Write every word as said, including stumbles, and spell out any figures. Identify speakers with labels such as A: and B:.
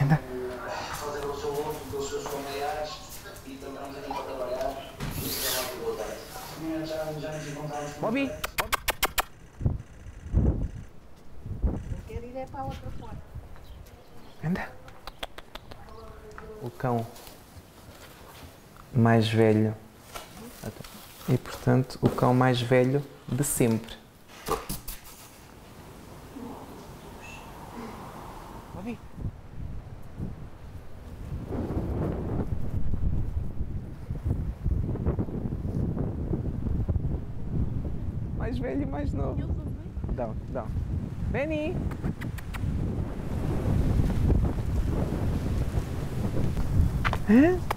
A: Anda.
B: Fazer o seu luto pelos seus familiares e estamos aqui para trabalhar. Já, já nos encontramos com
A: Bobby!
C: Quero ir é para a outra porta.
A: Anda. O cão mais velho. E, portanto, o cão mais velho de sempre. Bobby! Mais velho e mais novo. Dá, dá. Benny! Hã?